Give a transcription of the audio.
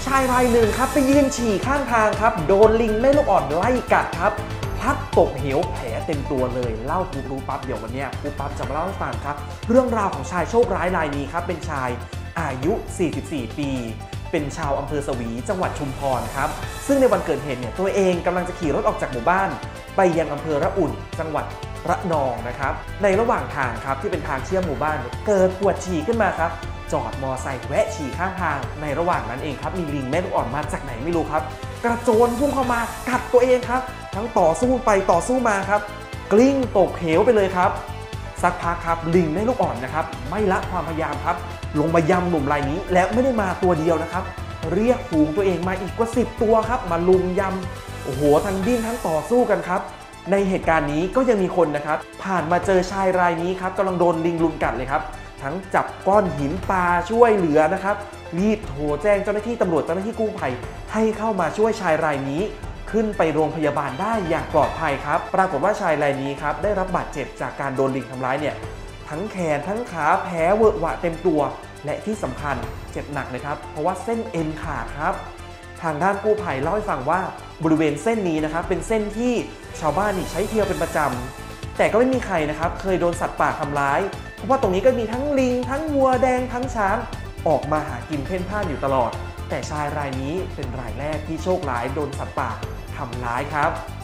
ายรายหนึ่งครับไปยืนฉี่ข้างทางครับโดนลิงแม่ลูกอ่อนไล่กัดครับพลัดตกเหวแผลเต็มตัวเลยเล่าปุ๊บรู้ปั๊บเดี๋ยววันนี้ปุ๊บปั๊บจะมาเล่าให้ฟังครับเรื่องราวของชายโชคร้ายรายนี้ครับเป็นชายอายุ 44 ปีเป็นชาวอำเภอสวีจังหวัดชุมพรครับซึ่งในวันเกิดเหตุเนี่ยตัวเองกำลังจะขี่รถออกจากหมู่บ้านไปยังอำเภอระอุ่นจังหวัดระนองนะครับในระหว่างทางครับที่เป็นทางเชื่อมหมู่บ้านเกิดปวดฉี่ขึ้นมาครับจอดมอไซค์แวะฉี่ข้างทางในระหว่างนั้นเองครับมีลิงแม่ลูกอ่อนมาจากไหนไม่รู้ครับกระโจนพุ่งเข้ามากัดตัวเองครับทั้งต่อสู้ไปต่อสู้มาครับกลิ้งตกเหวไปเลยครับสักพักครับลิงแม่ลูกอ่อนนะครับไม่ละความพยายามครับลงมายำหนุ่มรายนี้แล้วไม่ได้มาตัวเดียวนะครับเรียกฝูงตัวเองมาอีกกว่า10ตัวครับมาลุมยำโอ้โหทั้งดิ้นทั้งต่อสู้กันครับในเหตุการณ์นี้ก็ยังมีคนนะครับผ่านมาเจอชายรายนี้ครับกำลังโดนลิงลุมกัดเลยครับทั้งจับก้อนหินปลาช่วยเหลือนะครับรีบโทรแจ้งเจ้าหน้าที่ตำรวจเจ้าหน้าที่กู้ภัยให้เข้ามาช่วยชายรายนี้ขึ้นไปโรงพยาบาลได้อย่างปลอดภัยครับปรากฏว่าชายรายนี้ครับได้รับบาดเจ็บจากการโดนลิงทำร้ายเนี่ยทั้งแขนทั้งขาแผลเวอะหวะเต็มตัวและที่สำคัญเจ็บหนักเลยครับเพราะว่าเส้นเอ็นขาดครับทางด้านกู้ภัยเล่าให้ฟังว่าบริเวณเส้นนี้นะครับเป็นเส้นที่ชาวบ้านนี่ใช้เที่ยวเป็นประจำแต่ก็ไม่มีใครนะครับเคยโดนสัตว์ป่าทำร้ายเพราะว่าตรงนี้ก็มีทั้งลิงทั้งวัวแดงทั้งช้างออกมาหากินเพ่นพ่านอยู่ตลอดแต่ชายรายนี้เป็นรายแรกที่โชคร้ายโดนสัตว์ป่าทำร้ายครับ